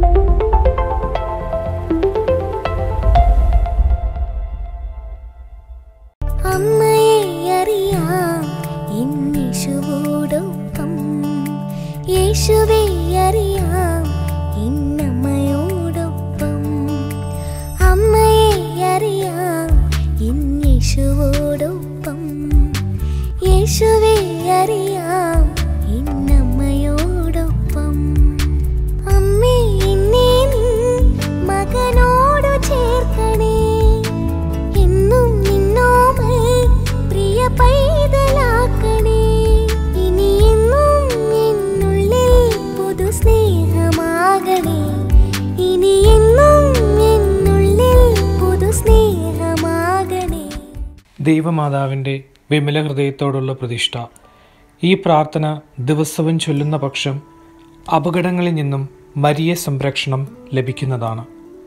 ദൈവമാതാവിൻ്റെ വിമല ഹൃദയത്തോടുള്ള പ്രതിഷ്ഠ. ഈ പ്രാർത്ഥന ദിവസവും ചൊല്ലുന്ന പക്ഷം അപകടങ്ങളിൽ നിന്നും മരിയ സംരക്ഷണം ലഭിക്കുന്നതാണ്.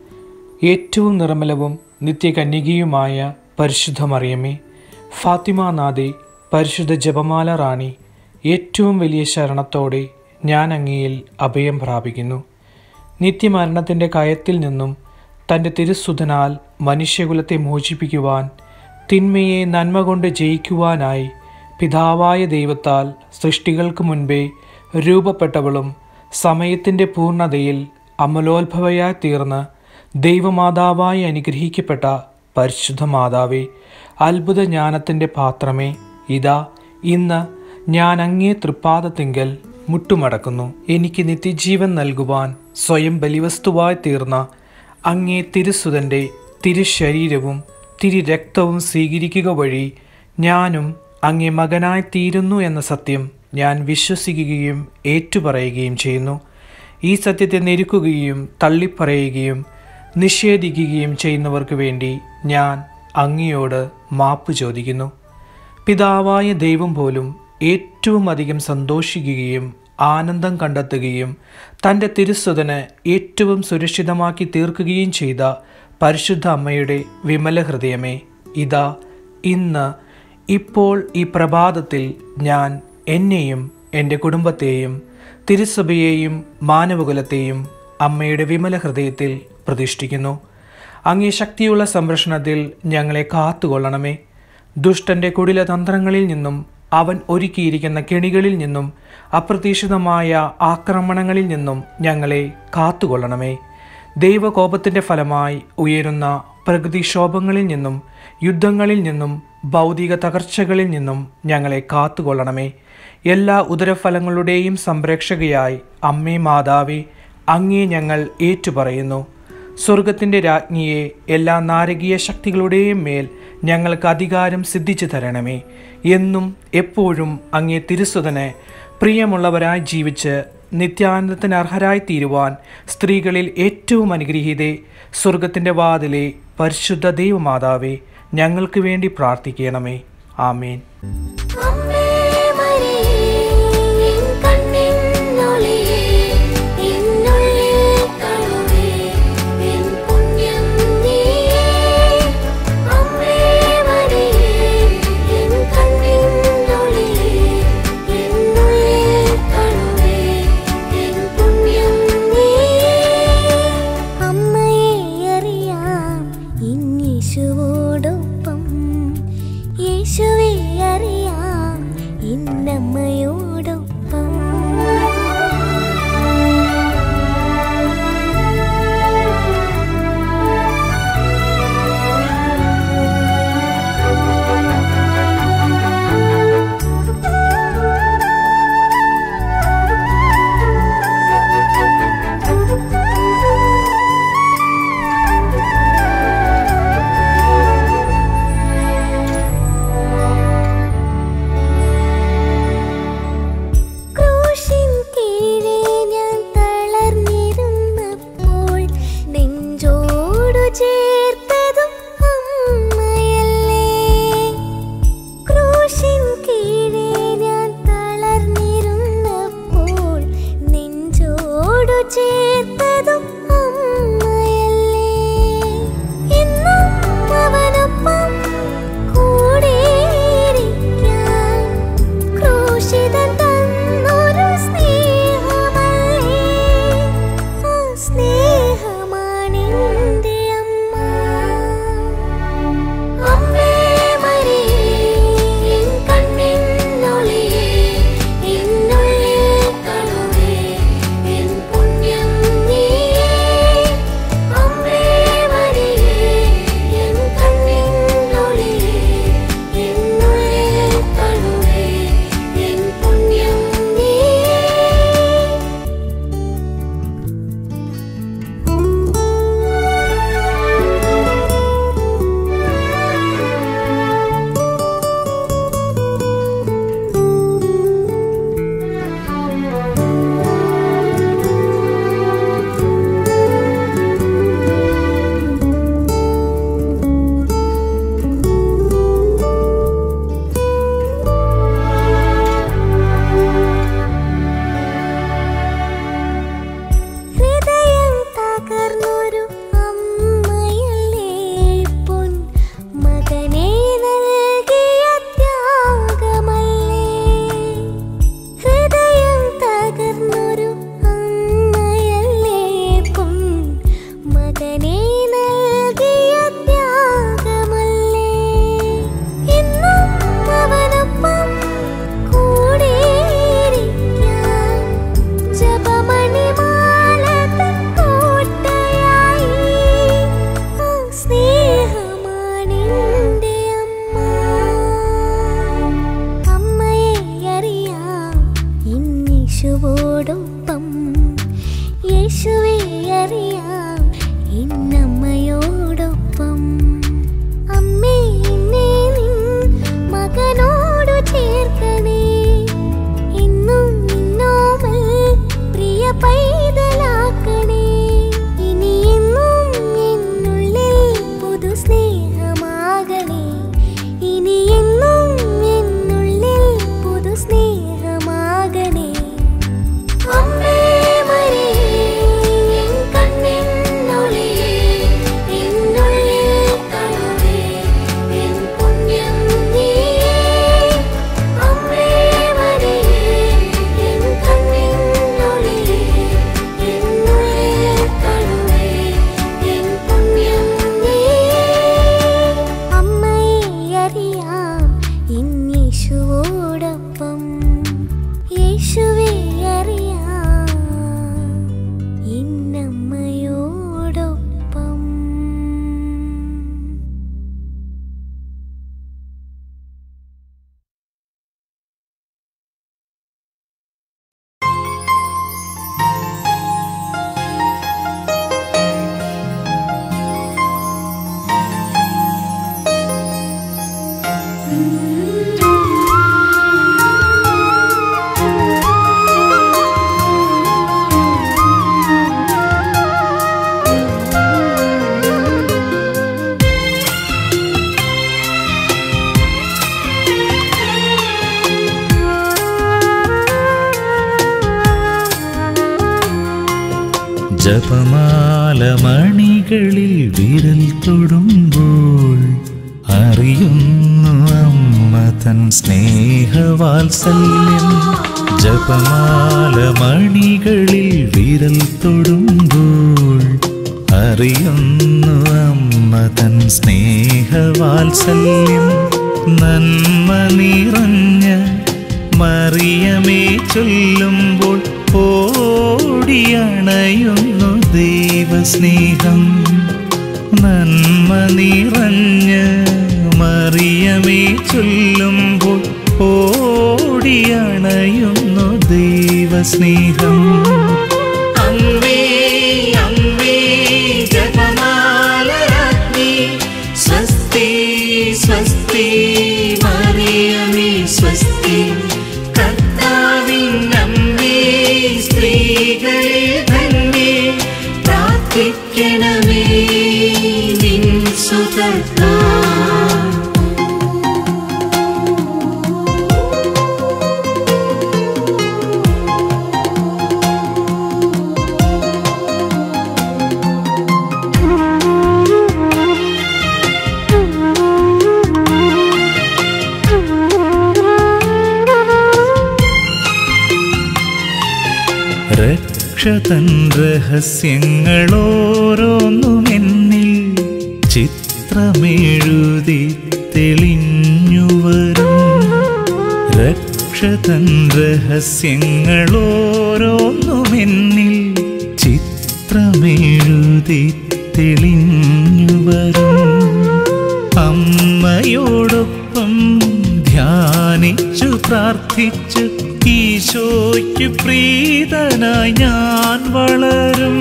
ഏറ്റവും നിർമ്മലവും നിത്യകന്യകയുമായ പരിശുദ്ധ മറിയമേ, ഫാത്തിമ നാഥേ, പരിശുദ്ധ ജപമാല റാണി, ഏറ്റവും വലിയ ശരണത്തോടെ ഞാൻ അങ്ങയിൽ അഭയം പ്രാപിക്കുന്നു. നിത്യമരണത്തിൻ്റെ കയത്തിൽ നിന്നും തൻ്റെ തിരുസുതനാൽ മനുഷ്യകുലത്തെ മോചിപ്പിക്കുവാൻ, തിന്മയെ നന്മ കൊണ്ട് ജയിക്കുവാനായി പിതാവായ ദൈവത്താൽ സൃഷ്ടികൾക്ക് മുൻപേ രൂപപ്പെട്ടവളും സമയത്തിൻ്റെ പൂർണ്ണതയിൽ അമലോത്ഭവയായി തീർന്ന് ദൈവമാതാവായി അനുഗ്രഹിക്കപ്പെട്ട പരിശുദ്ധ മാതാവേ, അത്ഭുത ജ്ഞാനത്തിൻ്റെ പാത്രമേ, ഇതാ ഇന്ന് ഞാൻ അങ്ങേ തൃപ്പാദത്തിങ്കൽ മുട്ടുമടക്കുന്നു. എനിക്ക് നിത്യജീവൻ നൽകുവാൻ സ്വയം ബലിവസ്തുവായി തീർന്ന അങ്ങേ തിരുസുതൻ്റെ തിരുശരീരവും തിരുരക്തവും സ്വീകരിക്കുക വഴി ഞാനും അങ്ങേ മകനായി തീരുന്നു എന്ന സത്യം ഞാൻ വിശ്വസിക്കുകയും ഏറ്റുപറയുകയും ചെയ്യുന്നു. ഈ സത്യത്തെ ഞെരുക്കുകയും തള്ളിപ്പറയുകയും നിഷേധിക്കുകയും ചെയ്യുന്നവർക്ക് വേണ്ടി ഞാൻ അങ്ങയോട് മാപ്പ് ചോദിക്കുന്നു. പിതാവായ ദൈവം പോലും ഏറ്റവും അധികം സന്തോഷിക്കുകയും ആനന്ദം കണ്ടെത്തുകയും തൻ്റെ തിരുസുതന് ഏറ്റവും സുരക്ഷിതമാക്കി തീർക്കുകയും ചെയ്ത പരിശുദ്ധ അമ്മയുടെ വിമല ഹൃദയമേ, ഇതാ ഇന്ന് ഇപ്പോൾ ഈ പ്രഭാതത്തിൽ ഞാൻ എന്നെയും എൻ്റെ കുടുംബത്തെയും തിരുസഭയെയും മാനവകുലത്തെയും അമ്മയുടെ വിമല ഹൃദയത്തിൽ പ്രതിഷ്ഠിക്കുന്നു. അങ്ങേ ശക്തിയുള്ള സംരക്ഷണത്തിൽ ഞങ്ങളെ കാത്തുകൊള്ളണമേ. ദുഷ്ടൻ്റെ കുടിലതന്ത്രങ്ങളിൽ നിന്നും അവൻ ഒരുക്കിയിരിക്കുന്ന കെണികളിൽ നിന്നും അപ്രതീക്ഷിതമായ ആക്രമണങ്ങളിൽ നിന്നും ഞങ്ങളെ കാത്തുകൊള്ളണമേ. ദൈവകോപത്തിൻ്റെ ഫലമായി ഉയരുന്ന പ്രകൃതിക്ഷോഭങ്ങളിൽ നിന്നും യുദ്ധങ്ങളിൽ നിന്നും ഭൗതിക തകർച്ചകളിൽ നിന്നും ഞങ്ങളെ കാത്തുകൊള്ളണമേ. എല്ലാ ഉദരഫലങ്ങളുടെയും സംരക്ഷകയായി അമ്മേ മാതാവേ, അങ്ങേ ഞങ്ങൾ ഏറ്റുപറയുന്നു. സ്വർഗത്തിൻ്റെ രാജ്ഞിയെ, എല്ലാ നാരകീയ ശക്തികളുടെയും മേൽ ഞങ്ങൾക്ക് അധികാരം സിദ്ധിച്ചു തരണമേ. എന്നും എപ്പോഴും അങ്ങേ തിരുസുതനെ പ്രിയമുള്ളവരായി ജീവിച്ച് നിത്യാനന്ദത്തിന് അർഹരായി തീരുവാൻ സ്ത്രീകളിൽ ഏറ്റവും അനുഗ്രഹീതേ, സ്വർഗത്തിൻ്റെ വാതിലെ പരിശുദ്ധ ദൈവമാതാവേ, ഞങ്ങൾക്ക് വേണ്ടി പ്രാർത്ഥിക്കണമേ. ആമേൻ. യേശുവേ അറിയാം യേശുവേ അറിയാം ഇന്നമ്മയോടൊപ്പം. അമ്മേ എന്നെ നിൻ മകനോടു ചേർക്കണേ, എന്നും നിന്നോമൽ പ്രിയ പൈതലാക്കണേ. ഇനി എന്നും എന്നുള്ളിൽ പുതു സ്നേഹമാകണേ, ഇനി എന്നും എന്നുള്ളിൽ പുതു സ്നേഹമാകണേ. അമ്മേ മരിയേ എൻ കണ്ണിനുള്ളിൽ എന്നുള്ളിൽ കഴുകേ എൻ പുണ്യം നീയേ. അമ്മേ മരിയേ എൻ കണ്ണിനുള്ളിൽ എന്നുള്ളിൽ കഴുകേ എൻ പുണ്യം നീയേ. അമ്മയെ അറിയാം ഇന്ന് യേശുവോടൊപ്പം, യേശുവേ അറിയാം ഇന്നമ്മയോടൊപ്പം. ജപമാല മണികളിൽ വിരൽ തൊടുമ്പോൾ അറിയുന്നു അമ്മ തൻ സ്നേഹവാത്സല്യം. ജപമാല മണികളിൽ വിരൽ തൊടുമ്പോൾ അറിയുന്നു അമ്മ തൻ സ്നേഹവാത്സല്യം. നന്മ നിറഞ്ഞ മറിയമേ ചൊല്ലുമ്പോൾ ഓടിയണയുന്നു ദൈവസ്നേഹം. നന്മ നിറഞ്ഞ മറിയമേ ചൊല്ലുമ്പോൾ ഓടിയണയുന്നു ദൈവസ്നേഹം. അമ്മേ അമ്മേ ജപമാലരാജ്ഞി, സ്വസ്തി സ്വസ്തി മറിയമേ സ്വസ്തി. കർത്താവിനമ്മേ സ്ത്രീകളിൽ ധന്യേ, പ്രാർത്ഥിക്കണമേ നിൻ സുതർക്കായി. രക്ഷതൻ രഹസ്യങ്ങളോരോന്നും എന്നിൽ ചിത്രമെഴുതി തെളിഞ്ഞുവരും. രക്ഷതൻ രഹസ്യങ്ങളോരോന്നും എന്നിൽ ചിത്രമെഴുതി തെളിഞ്ഞുവരും. അമ്മയോടൊപ്പം ധ്യാനിച്ചു പ്രാർത്ഥിച്ചു ഈശോയ്ക്ക് പ്രീതനായി ഞാൻ വളരും.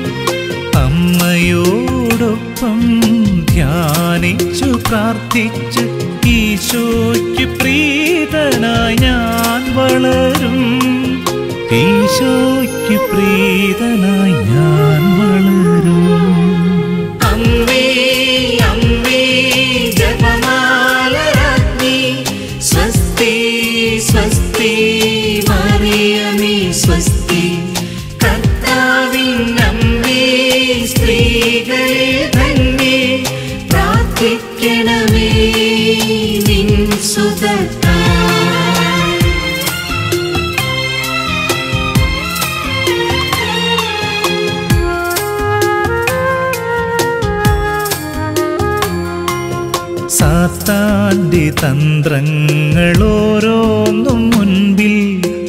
അമ്മയോടൊപ്പം ധ്യാനിച്ചു പ്രാർത്ഥിച്ചു ഈശോയ്ക്ക് പ്രീതനായി ഞാൻ വളരും. ഈശോയ്ക്ക് പ്രീതനായി ഞാൻ വളരും. അമ്മേ അമ്മേ ജപമാലരാജ്ഞി, സ്വസ്തി സ്വസ്തി മറിയമേ സ്വസ്തി. കർത്താവിനമ്മേ സ്ത്രീകളിൽ ധന്യേ, പ്രാർത്ഥിക്കണമേ നിൻ സുതർക്കായി. സാത്താന്റെ തന്ത്രങ്ങളോരോന്നും മുൻപിൽ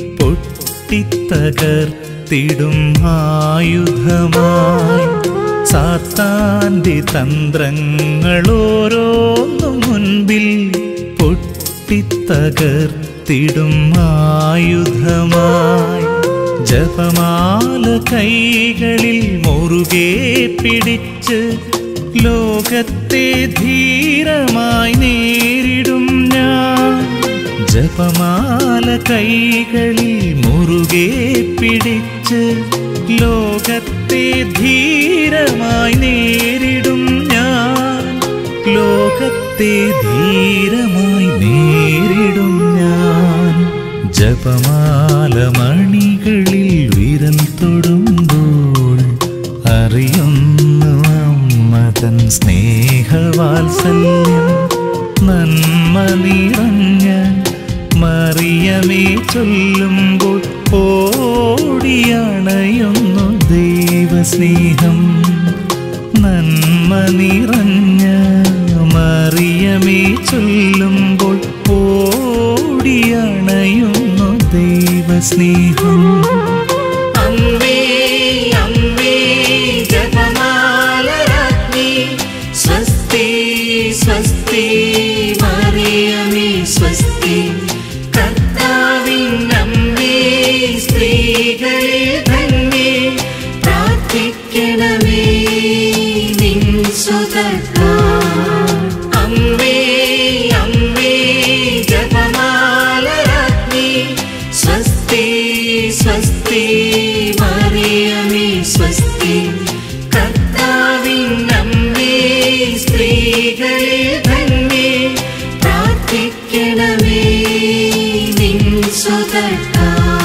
പൊട്ടിത്തകർത്തിടും ആയുധമായി. സാത്താന്റെ തന്ത്രങ്ങളോരോന്നും മുൻപിൽ പൊട്ടിത്തകർത്തിടും ആയുധമായി. ജപമാല കൈകളിൽ മുറുകെ പിടിച്ച് ലോകത്തെ ധീരമായി നേരിടും ഞാൻ. ജപമാല കൈകളിൽ മുറുകെ പിടിച്ച് ലോകത്തെ ധീരമായി നേരിടും ഞാൻ. ലോകത്തെ ധീരമായി നേരിടും ഞാൻ. ജപമാല മണികളിൽ വിരൽ തൊടുമ്പോൾ അറിയുന്നു അമ്മ തൻ സ്നേഹവാത്സല്യം. നന്മ നിറഞ്ഞ മറിയമേ ചൊല്ലുമ്പോൾ ഓടിയണയുന്നു ദൈവസ്നേഹം. നന്മ നിറഞ്ഞ മറിയമേ ചൊല്ലുമ്പോൾ ഓടിയണയുന്നു ദൈവസ്നേഹം. അമ്മേ അമ്മേ ജപമാലരാജ്ഞി സ്വസ്തി സ്വസ്തി മറിയമേ സ്വസ്തി. കർത്താവിൻ അമ്മേ സ്ത്രീകളിൽ ധന്യേ പ്രാർത്ഥിക്കണമേ നിൻ സുതർക്കായി. അമ്മേ അമ്മേ ജപമാലരാജ്ഞി സ്വസ്തി സ്വസ്തി മറിയമേ സ്വസ്തി. കർത്താവിൻ അമ്മേ സ്ത്രീകളിൽ ധന്യേ പ്രാർത്ഥിക്കണമേ നിൻ സുതർക്കായി.